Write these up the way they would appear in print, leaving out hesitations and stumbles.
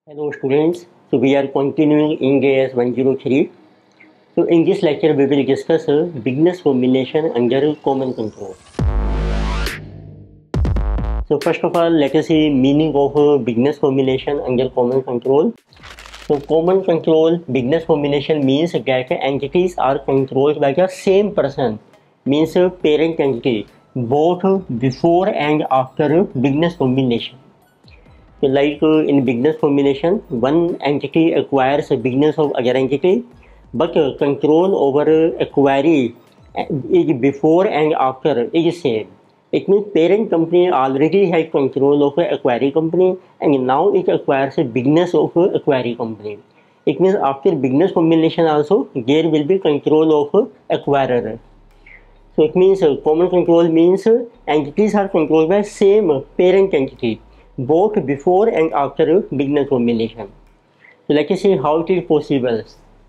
Hello students, so we are continuing in AS 103. So in this lecture we will discuss bigness combination under common control. So first of all let us see meaning of bigness combination under common control. So common control bigness combination means that entities are controlled by the same person, means parent entity, both before and after bigness combination. So like in bigness combination, one entity acquires a bigness of other entity, but control over acquiree is before and after is same. It means parent company already has control of acquiring company and now it acquires a bigness of acquiring company. It means after bigness combination also there will be control of acquirer. So it means common control means entities are controlled by same parent entity both before and after bigness combination. So let us see how it is possible.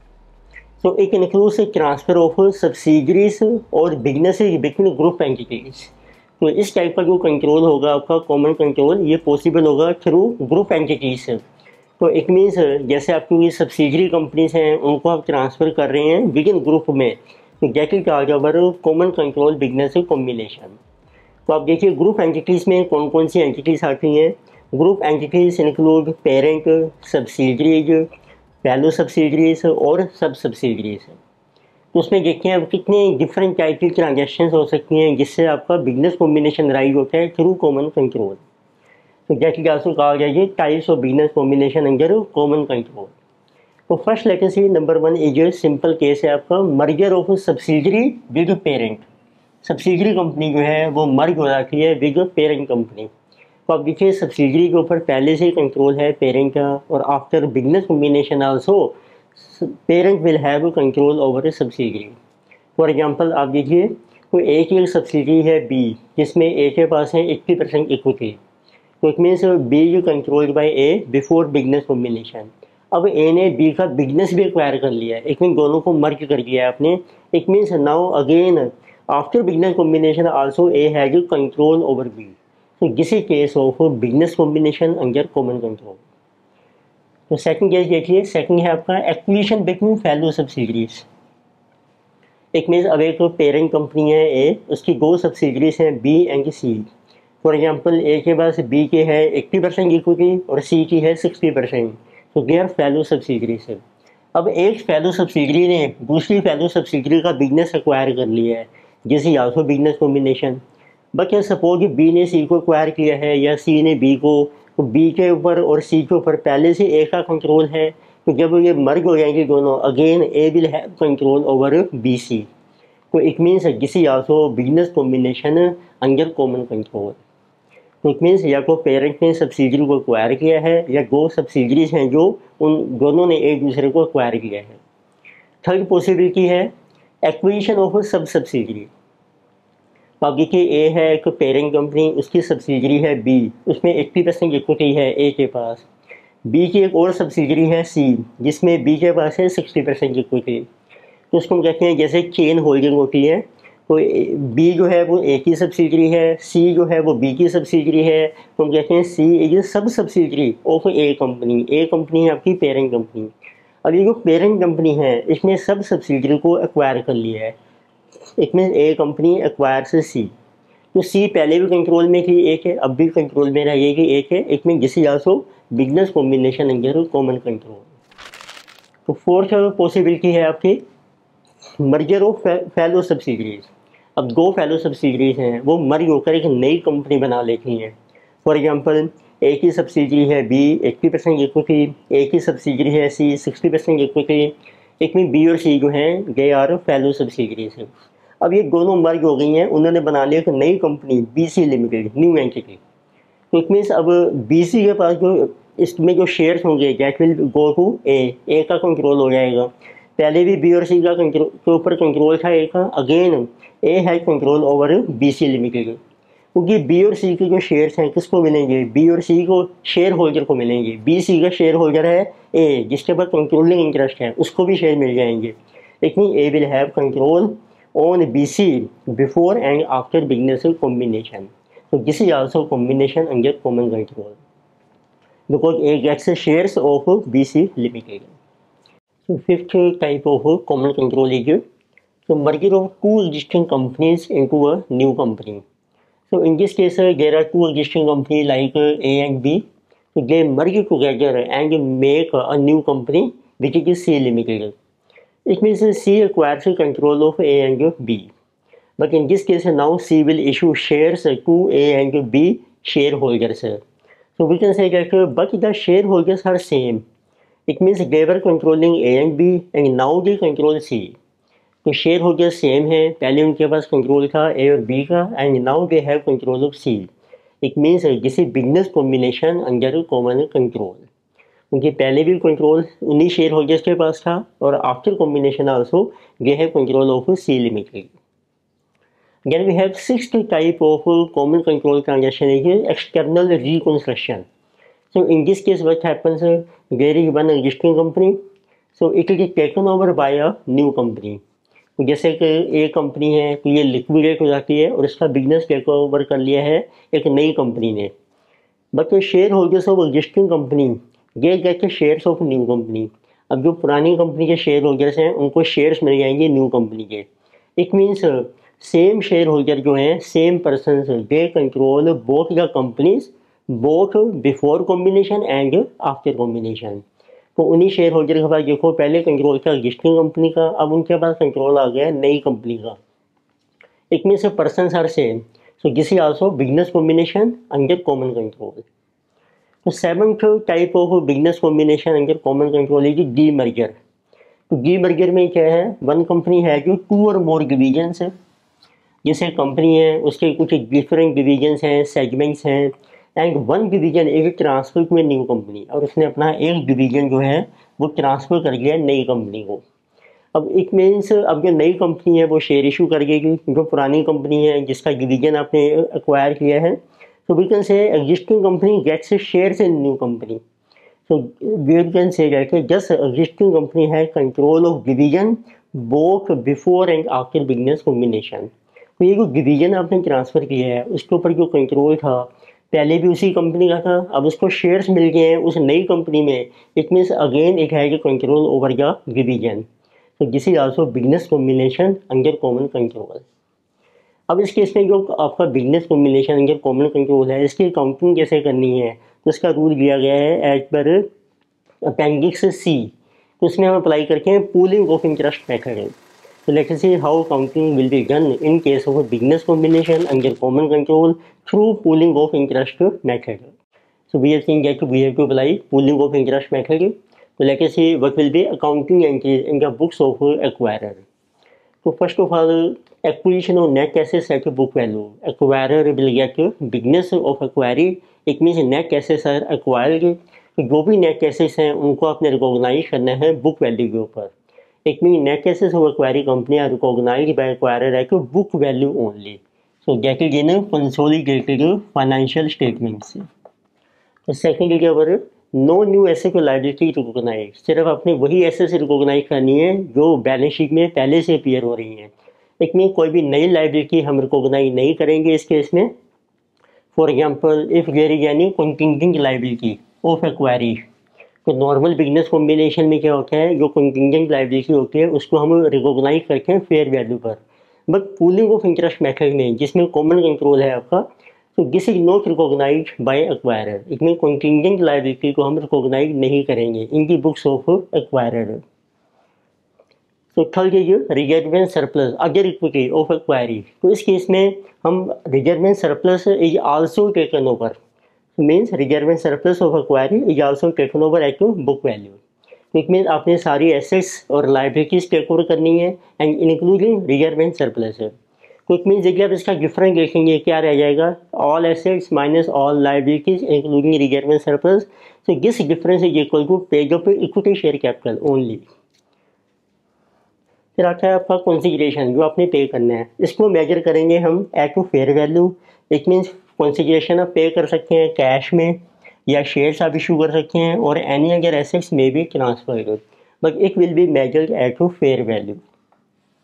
So it includes a transfer of subsidiaries और businesses between group entities. तो इस type का जो control होगा आपका common control ये possible होगा through group entities. तो इट मीन्स जैसे आपकी सब्सिडरी कंपनीज हैं उनको आप ट्रांसफ़र कर रहे हैं विद इन ग्रुप में, तो that is called our common control business combination. तो आप देखिए ग्रुप एंटिटीज़ में कौन कौन सी एंटिटीज़ आती हैं. Group entities include parent, subsidiaries, value subsidiaries और सब सब्सिडरीज. तो उसमें देखते हैं अब कितने डिफरेंट टाइप की ट्रांजेक्शन हो सकती हैं जिससे आपका बिजनेस कॉम्बिनेशन राइज होता है थ्रू कॉमन कंट्रोल. तो जैसे कि आपको कहा जाएगी types of business combination under common control. तो first let us see number one is simple case है आपका merger of subsidiary with parent. Subsidiary company जो है वो मर्ज हो जाती है विद पेरेंट कंपनी. तो आप देखिए सब्सिडरी के ऊपर पहले से ही कंट्रोल है पेरेंट का और after business combination also parent will have control over subsidiary. For example आप देखिए कोई एक सब्सिडरी है बी जिसमें ए के पास है 80% इक्विटी. तो it means B is controlled by A before business combination. अब ए ने बी का बिजनेस भी एक्वायर कर लिया है, इट मीन दोनों को मर्ज कर दिया है आपने. It means now again after business combination also A has control over B. तो this is case of business combination under common control. तो सेकंड केस देखिए, सेकंड है आपका acquisition between value subsidiaries. It means अब एक parent company है ए, उसकी दो सब्सिडरीज हैं B and C. For example A के पास बी के है 80% इक्विटी और सी की है 60%. तो दे आर वैल्यू सब्सिडरीज है. अब एक वैल्यू सब्सिडरी ने दूसरी वैल्यू सब्सिडरी का बिजनेस एक्वायर कर लिया है, this is also business combination. But suppose B ने सी को एक्वायर किया है या सी ने बी को, तो बी के ऊपर और सी के ऊपर पहले से ए का कंट्रोल है. तो जब ये मर्ज हो जाएंगे दोनों again A will have control over B C. तो it means this is also business combination under common control. तो इट मीन्स या तो पेरेंट ने सब्सिडरी को एक्वायर किया है या दो सब्सिडरीज हैं जो उन दोनों ने एक दूसरे को एक्वायर किया है. थर्ड पॉसिबिलिटी है एक्विजिशन ऑफ सब सब्सिडरी. अब देखिए ए है एक पेरेंट कंपनी, उसकी सब्सिडरी है बी, उसमें 80% इक्विटी है ए के पास. बी की एक और सब्सिडरी है सी जिसमें बी के पास है 60% इक्विटी. तो उसको हम कहते हैं जैसे चेन होल्डिंग होती है. तो बी जो है वो ए की सब्सिडरी है, सी जो है वो बी की सब्सिडरी है. तो हम कहते हैं C is sub subsidiary of A company. A company है आपकी पेरेंट कंपनी. अब ये जो पेरेंट कंपनी है इसने सब सब्सिडरी को एक्वायर कर लिया है. It mean A company acquire से सी. तो सी पहले भी कंट्रोल में थी एक है, अब भी कंट्रोल में रहेगी एक है. It mean this is also business combination under common control. तो फोर्थ पॉसिबिलिटी है आपकी मर्जर ऑफ फेलो सब्सिडरीज. अब दो फेलो सब्सिडरीज हैं वो मर्ज होकर एक नई कंपनी बना लेती हैं. फॉर एग्जांपल ए की सब्सिडरी है बी 80% इक्विटी, ए की सब्सिडरी है सी 60% इक्विटी. एक में बी और सी जो हैं दे आर फेलो सब्सिडरीज हैं. अब ये दोनों मर्ज हो गई हैं, उन्होंने बना लिया एक नई company B C limited, new entity. तो इट मीन्स अब बी सी के पास जो इसमें जो शेयर्स होंगे that will go to A का कंट्रोल हो जाएगा. पहले भी बी और सी का कंट्रोल के ऊपर कंट्रोल था ए का, again A has control over B C limited. क्योंकि बी और सी के जो शेयर्स हैं किसको मिलेंगे, बी और सी को शेयर होल्डर को मिलेंगे. बी सी का शेयर होल्डर है ए जिसके पास कंट्रोलिंग इंटरेस्ट है, उसको भी शेयर मिल जाएंगे. लेकिन A will have control on B C before and after business combination. तो this is also combination under common control. because A gets shares of BC Limited. So fifth type of common control is the merger of two existing companies into a new company. So in this case, there are two existing companies like A and B. So they merge together and make a new company which is C Limited. It means C acquires control of A and B. But in this case, now C will issue shares to A and B shareholders. So we can say that but the shareholders are same. It means they were controlling A and B and now they control C. तो shareholder same है, पहले उनके पास control था ए और B का and now they have control of C. It means this is business combination under common control. उनके पहले भी कंट्रोल उन्हीं शेयर होल्डर्स के पास था और after combination also they have control of C limited. Then we have sixth type of common control transaction is external reconstruction. So in this case what happens, there is one existing company, so it is taken over by a new company. जैसे कि एक company है तो ये liquidate हो जाती है और इसका बिजनेस टेक ओवर कर लिया है एक नई कंपनी ने. But shareholders of existing company ये get shares of new company. अब जो पुरानी कंपनी के शेयर होल्डर्स हैं उनको शेयर्स मिल जाएंगे न्यू कंपनी के. It means same shareholder जो हैं same person they control both the companies both before combination and after combination. तो उन्हीं शेयर होल्डर के पास देखो पहले कंट्रोल था एग्जिस्टिंग कंपनी का, अब उनके पास कंट्रोल आ गया नई कंपनी का. It means person are same. So this is also business combination under common control. तो seventh type of business combination under common control is demerger. तो डी मर्जर में क्या है, वन कंपनी है जो टू और मोर divisions है. जैसे कंपनी है उसके कुछ डिफरेंट डिवीजन्स हैं, सेगमेंट्स हैं एंड वन डिवीजन एक transfer to a new company और उसने अपना एक डिवीजन जो है वो ट्रांसफ़र कर गया नई कंपनी को. अब इट मीन्स अब जो नई कंपनी है वो शेयर इशू कर गई. जो पुरानी कंपनी है जिसका डिवीजन आपने एक्वायर किया है, तो we can say existing company gets shares in new company. So we can say that just existing company है control of division both before and after business combination. तो ये जो डिवीजन आपने ट्रांसफ़र किया है उसके ऊपर जो कंट्रोल था पहले भी उसी कंपनी का था, अब उसको शेयर्स मिल गए हैं उस नई कंपनी में. It means again it has control over the division. तो this is also business combination under common control. अब इस केस में जो आपका business combination under common control है इसकी अकाउंटिंग कैसे करनी है, तो इसका रूल दिया गया है एज पर अपेंडिक्स सी. तो उसमें हम अप्लाई करके हैं pooling of interest method. So let us see how accounting will be done in case of a business combination under common control through pooling of interest method. So we have seen that we have to apply pooling of interest method. So let us see what will be accounting entries in the books of acquirer. So first of all, acquisition of net assets at book value. Acquirer will get business of acquiring. It means net assets are acquired. तो जो भी net assets हैं उनको आपने recognise करना है book value के ऊपर. It means net assets of acquiring company are recognized by acquirer at book value only. So that is in consolidated financial statements. तो सेकंड क्या पर नो न्यू एसेट और लायबिलिटी रिकॉग्नाइज. सिर्फ आपने वही एसेट्स रिकॉग्नाइज करनी है जो बैलेंस शीट में पहले से अपीयर हो रही हैं. इट मीन कोई भी नई लायबिलिटी हम रिकॉग्नाइज नहीं करेंगे इस केस में. For example if there is any contingent liability of acquiree. तो नॉर्मल बिजनेस कॉम्बिनेशन में क्या होता है, जो कंटिंजेंट लायबिलिटी होती है उसको हम रिकॉग्नाइज करते हैं फेयर वैल्यू पर. But pooling of interest method में जिसमें कॉमन कंट्रोल है आपका, तो this is not recognise by acquirer. इसमें कंटिंजेंट लायबिलिटी को हम रिकॉग्नाइज नहीं करेंगे in the books of acquirer. तो third is reserve and surplus other equity of acquiree. तो इस केस में हम reserve and surplus is also taken over. मीन्स reserve and surplus of acquiree is also taken over eight book value. It means आपने सारी assets और liabilities take over करनी है and including reserve and surplus है. तो इट मीन्स देखिए आप इसका डिफरेंस देखेंगे क्या रह जाएगा, all assets minus all liabilities including reserve and surplus. So this difference is equal to page of equity share capital only. फिर आता है आपका कंसीडरेशन जो आपने पे करना है. इसको मेजर करेंगे हम at to fair value. It means consideration आप पे कर सकते हैं कैश में या शेयर्स आप इशू कर सकते हैं और एनी अदर एसेट्स में भी transferred, but it will be measured at to fair value.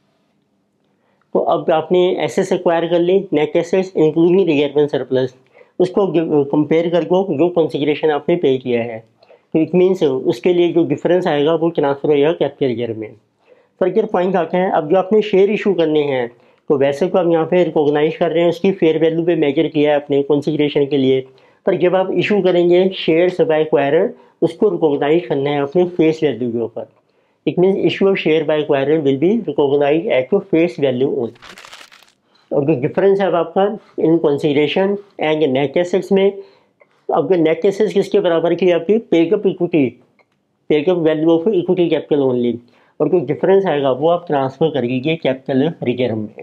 तो अब आपने एसेट्स एक्वायर कर ली, net assets including reserve and surplus. उसको कंपेयर करके जो कॉन्सिग्रेशन आपने पे किया है, तो इट मीन्स उसके लिए जो डिफरेंस आएगा वो ट्रांसफर हो जाएगा कैपिटल रिजर्व में। फर्दर पॉइंट आते हैं, अब जो आपने शेयर इशू करने हैं तो वैसे तो आप यहाँ पे रिकॉग्नाइज कर रहे हैं, उसकी फेयर वैल्यू पे मेजर किया है अपने कॉन्सिग्रेशन के लिए, पर जब आप इशू करेंगे शेयर बाय एक्वायरर, उसको रिकॉग्नाइज करना है अपने फेस वैल्यू के ऊपर। It means issue of share by acquirer will be recognise at your face value only. और जो डिफरेंस है अब आपका इन कॉन्सिग्रेशन एंड नेट एसेट्स में, अब नेट एसेट्स किसके बराबर की आपकी paid up equity, paid up value of equity capital only, और जो डिफरेंस आएगा वो आप ट्रांसफर कर लीजिए कैपिटल रिजर्व में।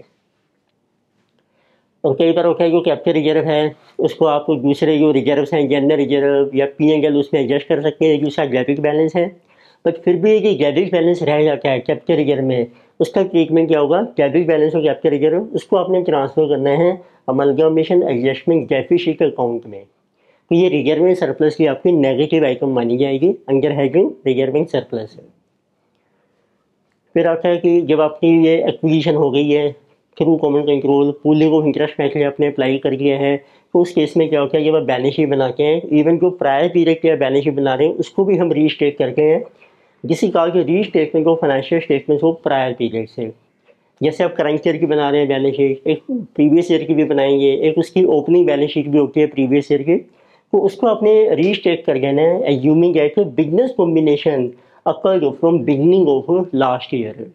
और कई बार होता है जो कैपिटल रिजर्व है उसको आप दूसरे जो रिजर्व्स हैं जनरल रिजर्व या P&L उसमें एडजस्ट कर सकते हैं, जो उसका डेबिट बैलेंस है, बट फिर भी ये डेबिट बैलेंस रह जाता है कैपिटल रिजर्व में, उसका ट्रीटमेंट क्या होगा, डेबिट बैलेंस और कैपिटल रिजर्व उसको आपने ट्रांसफर करना है अमलगमेशन एडजस्टमेंट डेफिसिट अकाउंट में। तो ये रिजर्विंग सरप्लस की आपकी नेगेटिव आइटम मानी जाएगी अंडर हेडिंग रिजर्विंग सरप्लस। फिर आता है कि जब आपकी ये एक्विजिशन हो गई है through common control, pooling of interest method आपने अप्लाई कर दिया है, तो उस केस में क्या होता है जब आप बैलेंस शीट बनाते हैं, इवन जो प्रायर पीरियड के बैलेंस शीट बना रहे हैं उसको भी हम रीस्टेट करते हैं, जिसकी कहा कि रीस्टेटमेंट ऑफ फाइनेंशियल स्टेटमेंट्स हो प्रायर पीरियड से। जैसे आप करंट ईयर की बना रहे हैं बैलेंस शीट, एक प्रीवियस ईयर की भी बनाएंगे, एक उसकी ओपनिंग बैलेंस शीट भी होती है प्रीवियस ईयर की, तो उसको आपने रीस्टेट कर देना है assuming that business combination occurred from beginning of last year.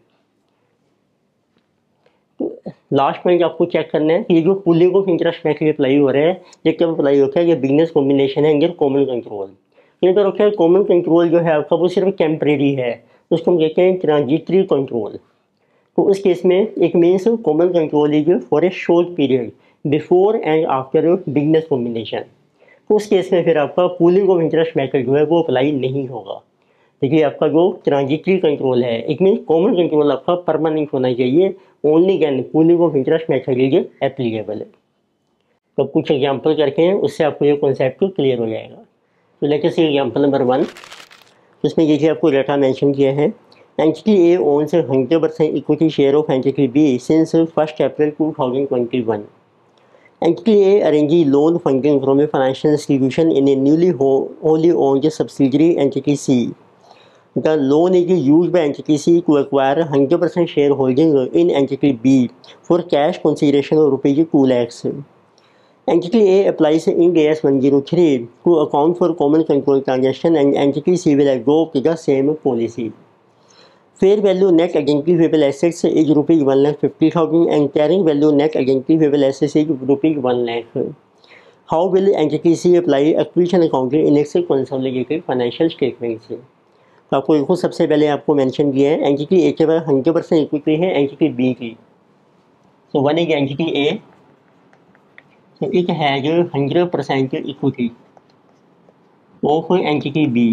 Last point आपको चेक करना है कि ये जो pooling of interest method apply हो रहा है ये कब अप्लाई होता है, ये बिजनेस कॉम्बिनेशन है अंडर कॉमन कंट्रोल। ये तो रखा है कॉमन कंट्रोल जो है आपका वो सिर्फ टेम्परेरी है, उसको हम कहते हैं ट्रांजिटरी कंट्रोल। तो उस केस में एक means common control is for a short period before and after business combination. तो उस केस में फिर आपका पुलिंग ऑफ इंटरेस्ट मेथड जो है वो अप्लाई नहीं होगा। देखिए आपका जो ट्रांजिटरी कंट्रोल है इट मीन कॉमन कंट्रोल आपका परमानेंट होना चाहिए, only can pooling of interest method is applicable है। तो कुछ एग्जाम्पल करके हैं उससे आपको ये कॉन्सेप्ट क्लियर हो जाएगा। तो लेके सी एग्जाम्पल नंबर 1, इसमें देखिए आपको डाटा मेंशन किया है, entity A owns 100% equity share of entity B since 1 April 2021। Entity A arranges loan funding from a financial institution in a newly wholly owned subsidiary entity C. The loan is used by entity C to acquire 100% shareholding in entity B for cash consideration of rupees 2 lakhs. Entity A applies Ind AS 103 to account for common control transaction and entity C will adopt the same policy. Fair value net identifiable assets is rupees 1,50,000 and carrying value net identifiable assets is rupees 1 lakh. How will entity C apply acquisition accounting in its consolidated financial statements? तो आपको देखो सबसे पहले आपको mention किया है entity A के पास 100% इक्विटी है एंटिटी बी की। So one is entity A, so it has 100% equity of entity B.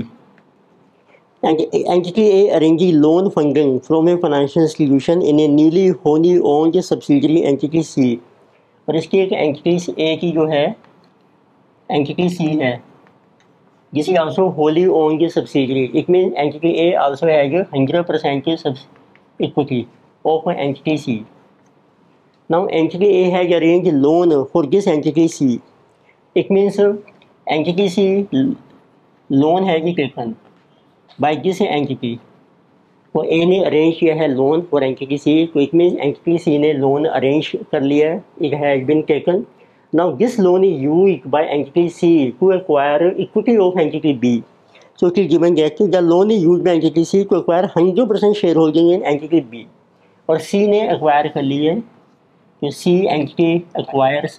Entity A arranges loan funding from a financial institution in a newly wholly owned subsidiary entity C। और इसकी एक entity A की जो है entity C है जिस is also wholly owned subsidiary, it mean entity A also has 100% equity of entity C। Now entity A has arrange loan for this entity C, it means entity C loan has taken by this entity, तो A ने arrange किया है loan for entity सी, तो it means entity सी ने loan arrange कर लिया है, it has been taken. Now this loan is used by entity C to acquire equity of entity B, so it is given that the loan is used by entity C to acquire 100% share holding in entity B, और C ने acquire कर ली है, तो C entity acquires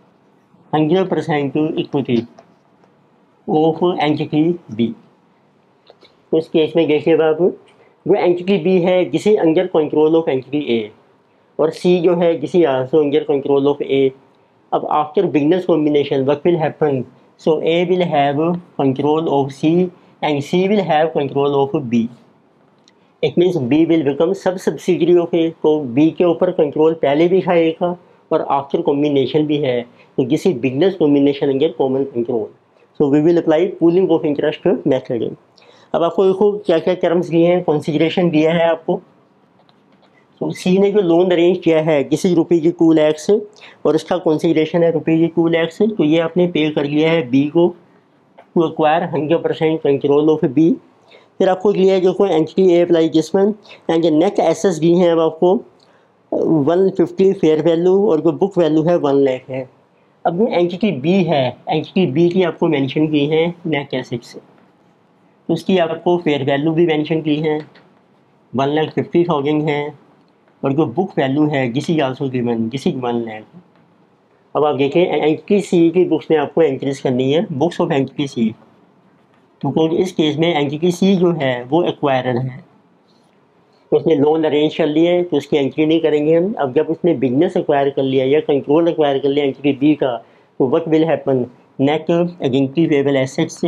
100% equity of entity B. उस case में देखिए आप जो एंटिटी बी है जिसे under control of entity A, और सी जो है जिसे also under control of A. अब after business combination what will happen, so A will have control of C and C will have control of B, it means B will become sub subsidiary of A. तो B के ऊपर control पहले भी है ए का और after combination भी है, तो जिसे business combination under common control, so we will apply pooling of interest method. अब आपको देखो क्या क्या टर्म्स दिए हैं, कॉन्सिडरेशन दिया है आपको, तो सी ने जो लोन अरेंज किया है किसी रुपये की 2 लाख से और उसका कॉन्सिडरेशन है रुपये की 2 लाख से, तो ये आपने पे कर लिया है बी को to acquire 100% control of B. फिर आपको लिया है जो कोई एंटिटी ए अप्लाई जिसमें एंड नेट एसेस दी हैं अब आपको 150 फेयर वैल्यू और जो बुक वैल्यू है 1 लाख है। अब जो एंटिटी बी है, एंटिटी बी की आपको मेंशन की है नेट एसेट्स, तो उसकी आपको फेयर वैल्यू भी मेंशन की है 1,50,000 है और जो बुक वैल्यू है किसी आल्सो गिवन किसी 1 लाख। अब आप देखें एंटिटी सी की बुक्स में आपको एंट्रीज करनी है बुक्स ऑफ एंटिटी सी, तो इस केस में एंटिटी सी जो है वो एक्वायरर है, तो उसने लोन अरेंज कर लिया है तो उसकी एंट्री नहीं करेंगे हम। अब जब उसने बिजनेस एक्वायर कर लिया या कंट्रोल एक्वायर कर लिया एंटिटी बी का, तो what will happen, net identifiable assets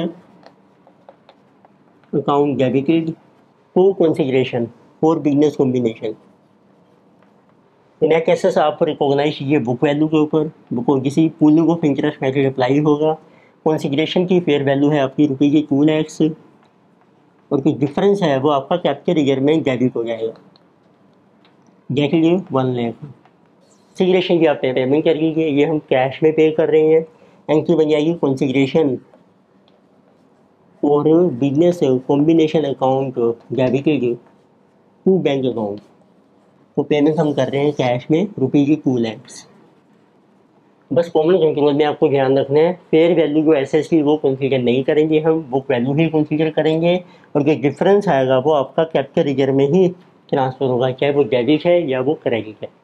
account debited for consideration for business combination. Net assets आप रिकॉग्नाइज कीजिए बुक वैल्यू के ऊपर, बुक किसी pooling of interest method apply होगा। कंसीडरेशन की फेयर वैल्यू है आपकी रुपये की 2 लाख और कुछ डिफरेंस है वो आपका कैपिटल ईयर में डेबिट हो जाएगा, जैसे 1 लाख। कंसीडरेशन की आप पेमेंट कर लीजिए, ये हम कैश में पे कर रहे हैं। एंट्री बन जाएगी कंसीडरेशन और business combination account debited to bank account, तो पेमेंट हम कर रहे हैं कैश में रुपये की 2 लाख। बस कॉमन कंट्रोल में आपको ध्यान रखना है फेयर वैल्यू जो एसेट्स की वो कंसीडर नहीं करेंगे हम, बुक वैल्यू ही कंसीडर करेंगे और जो डिफरेंस आएगा वो आपका कैपिटल रिजर्व में ही ट्रांसफर होगा, चाहे वो डेबिट है या वो क्रेडिट है।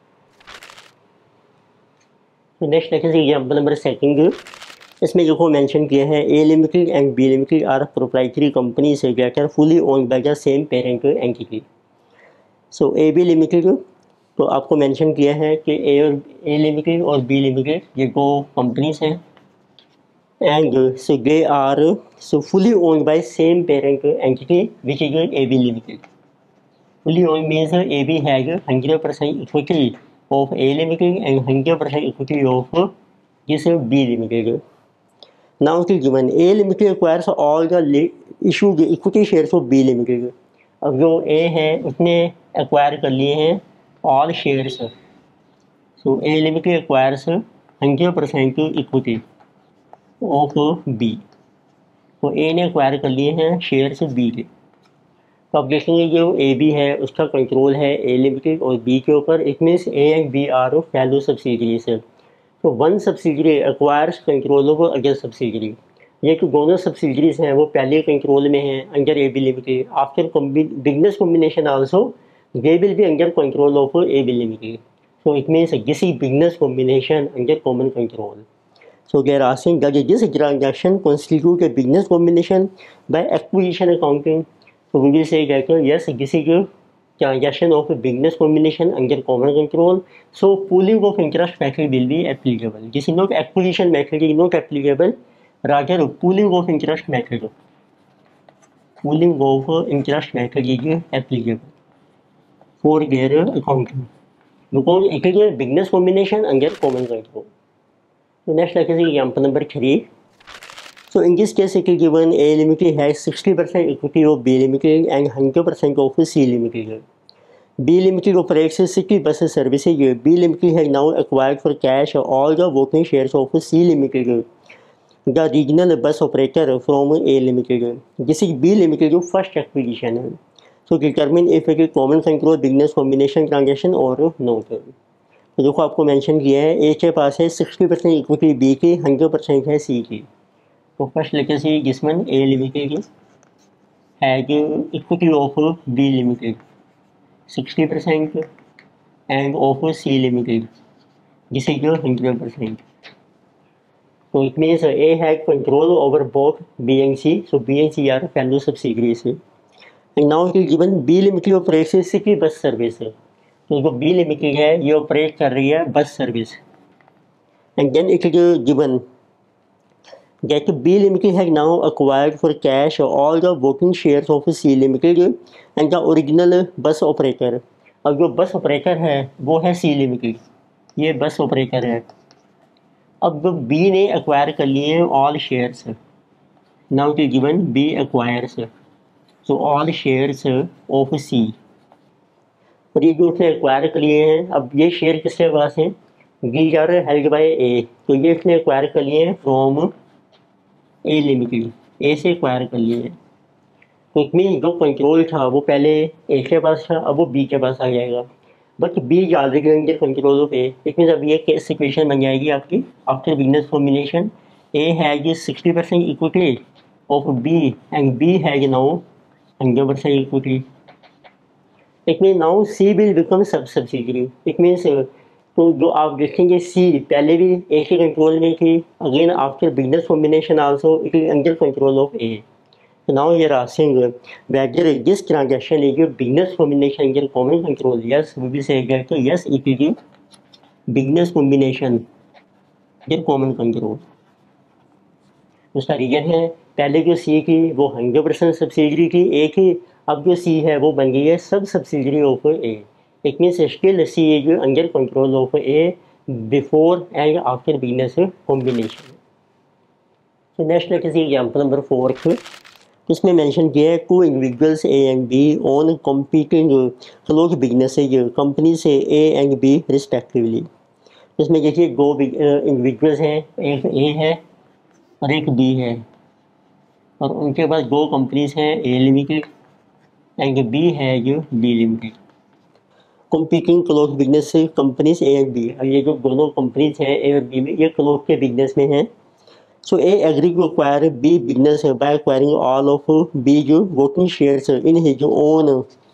तो नेक्स्ट देखें एग्जाम्पल नंबर 2, इसमें जो मेंशन किया है A limited and B limited are proprietary company से गेटर fully owned by the same parent entity. So A B limited, तो आपको मेंशन किया है कि ए लिमिटेड और बी लिमिटेड ये 2 कंपनीज हैं and so they are so fully owned by same parent entity which is A B limited. Fully owned means A B has 100% equity of A limited and 100% equity of this B limited. Now it is given A limited acquires all the issued equity shares of B limited। अब जो A है उसने acquire कर लिए हैं all shares, so A limited acquires 100% equity of B, तो A ने acquire कर लिए हैं शेयर्स B के। तो अब देखेंगे जो A B है उसका कंट्रोल है A लिमिटेड और B के ऊपर, it means A and B are fellow subsidiaries. तो 1 subsidiary acquires control of other subsidiary, ये कि दोनों सब्सिडरीज हैं वो पहले कंट्रोल में हैं under A B limited. After business combination also they will be under control of A B limited, so it means this business combination under common control. So they are asking that this transaction constitute a business combination by acquisition accounting, so we will say that yes, this is a transaction of a business combination under common control, so pooling of interest method will be applicable. This is not acquisition method, is not applicable, rather pooling of interest method, pooling of interest method is applicable for their accounting because it is a business combination under common control. So next like is example number 3. So in this case, it is given A limited has 60% equity of B limited and 100% of C limited. B limited operates city bus services. B limited has now acquired for cash all the voting shares of C limited, the regional bus operator from A limited. This is B limited first acquisition. So determine if it is common control business combination transaction or not. तो देखो आपको mention किया है A के पास है 60% equity B की, 100% है C की। तो फर्स्ट लेके सी जिसमें A limited has equity of B limited 60% and of C limited जिस इज 100%, तो it means A has control over both B and C, so B and C are fellow subsidiaries and now it is given B limited operates city bus service. तो जो B limited है ये operate कर रही है bus service and then it is given that B Limited has now acquired for cash all the voting shares of C Limited and the original bus operator। अब जो bus operator है वो है C Limited, ये bus operator है। अब B ने acquire कर लिए हैं all shares, now it is given B acquires so all shares of C। और ये जो उसने एक्वायर कर लिए हैं, अब ये शेयर किसके पास हैं, we are held by A, तो ये इसने एक्वायर कर लिए हैं फ्रॉम ए लिमिटेड, ए से एक्वायर कर लिए हैं। तो इट मीन जो कंट्रोल था वो पहले ए के पास था, अब वो बी के पास आ जाएगा, but B is already under control of A. It mean अब ये केस सिचुएशन बन जाएगी आपकी after business combination, A has 60% equity of B and B has now 100% equity. It mean now C will become sub subsidiary. It means तो जो आप देखेंगे सी पहले भी ए के कंट्रोल में थी, again after business combination also it is under control of A. So now you are asking whether this transaction is a business combination under common control. Yes, we will say that yes, it is a business combination under common control. उसका reason है पहले जो सी की वो 100% subsidiary थी ए की, अब जो सी है वो बन गई है sub subsidiary of A. It means still C is under control of A before and after business combination. So next let us see example number 4। इसमें मेंशन किया है two individuals A and B own competing close businesses company से A and B respectively. इसमें देखिए दो individuals हैं, एक ए है और एक बी है, और उनके पास दो कंपनीज हैं, ए लिमिटेड एंड बी है जो B limited. Competing close business companies A and B, अब ये जो दोनों कंपनीज हैं ए और बी में, ये क्लोज के बिजनेस में हैं। So A agreed to acquire B business by acquiring all of B's voting shares in his own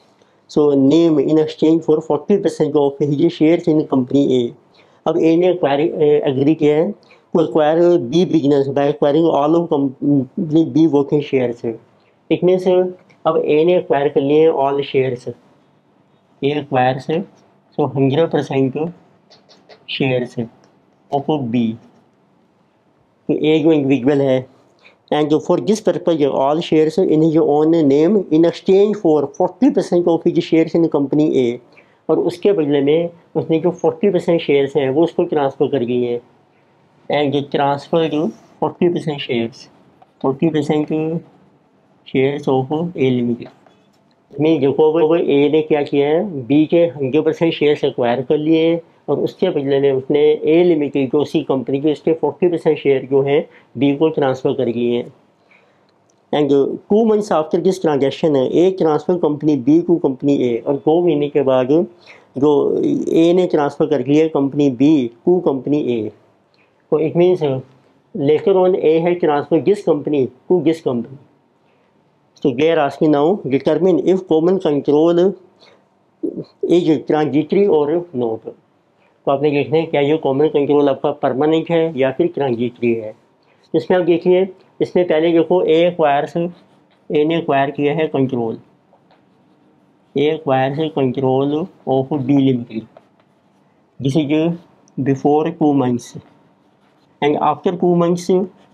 name in exchange for 40% of his shares in company A। अब A ने agree किया है to acquire B business by acquiring all of B voting shares। It means अब A ने acquire कर लिए all shares, A acquires 100% shares of B। तो A जो इंडिविजुअल है and for this purpose all shares in his own name in exchange for 40% of his shares in company A, और उसके बदले में उसने जो 40% शेयर्स हैं वो उसको ट्रांसफ़र कर दिए हैं। एंड ट्रांसफ़र जो 40% शेयर्स ऑफ ए लिमिटेड में देखो ए ने क्या किया है, बी के 100% शेयर्स एक्वायर कर लिए और उसके बदले में उसने ए लिमिटेड जो उसी कंपनी के उसके 40% शेयर जो हैं बी को ट्रांसफ़र कर दिए हैं। And 2 months after this transaction है A transfer company B to company A, और 2 महीने के बाद जो ए ने ट्रांसफ़र कर लिया company B to company A. तो it means later on A है transfer this company to this company. तो they are asking now determine if common control is transitory और नॉट। तो आपने देखना है क्या ये कॉमन कंट्रोल आपका परमानेंट है या फिर ट्रांजिटरी है। इसमें आप देखिए, इसमें पहले देखो ए ने एक्वायर किया है control, A acquires control of B limited, this is before 2 months and after 2 months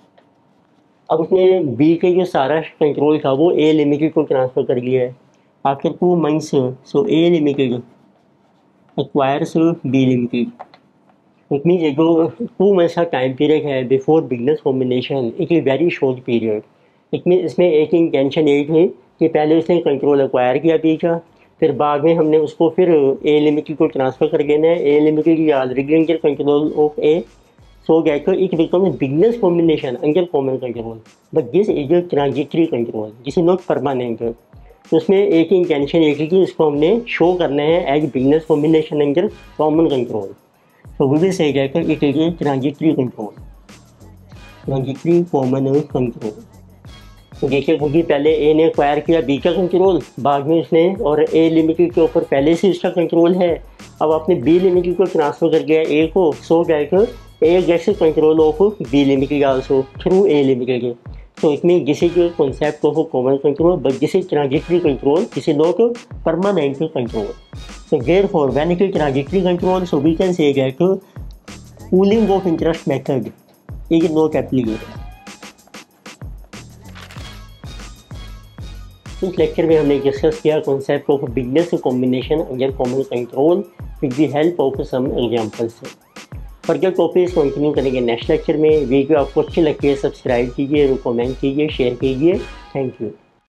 अब उसने बी के जो सारा कंट्रोल था वो ए लिमिटेड को ट्रांसफ़र कर लिया है। After 2 months so A limited acquires B limited। It mean जो 2 months का टाइम पीरियड है before business combination, it is very short period. It mean इसमें एक इंटेंशन यही थी कि पहले उसने कंट्रोल एक्वायर किया बी का, फिर बाद में हमने उसको फिर ए लिमिटेड को ट्रांसफ़र कर देना है। ए लिमिटेड की already under control of A, so get it become business combination under common control, but this is a transitory control, this is not permanent. तो उसमें एक ही इंटेंशन एक ही कि इसको हमने शो करना है as business combination under common control. So we will say it is a transitory control, transitory common control. तो देखिए क्योंकि पहले ए ने एक्वायर किया बी का कंट्रोल, बाद में उसने और ए लिमिटेड के ऊपर पहले से इसका कंट्रोल है, अब आपने बी लिमिटेड को ट्रांसफ़र कर दिया ए को, so that A gets control of B limited also through A limited. So it means this is a concept of a common control, but this is transitory control. This is not a permanent control. So therefore, when it is transitory control, so we can say that pooling of interest method is not applicable. इस lecture में हमने discuss किया concept of business combination under common control with the help of some examples. Further topics continue करेंगे next lecture में। Video आपको अच्छी लगती है सब्सक्राइब कीजिए, कमेंट कीजिए, शेयर कीजिए। Thank you.